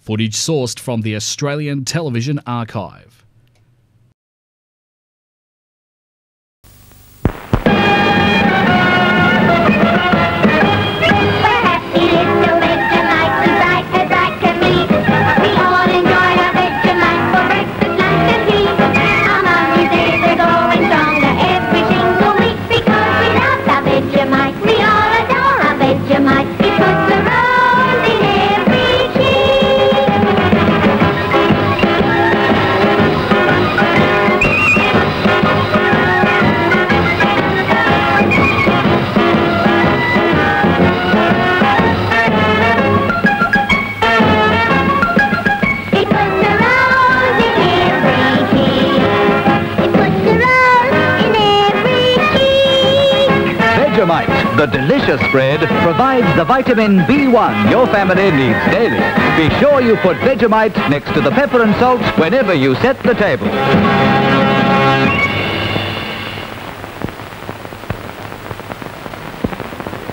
Footage sourced from the Australian Television Archive. Vegemite, the delicious spread, provides the vitamin B1 your family needs daily. Be sure you put Vegemite next to the pepper and salt whenever you set the table.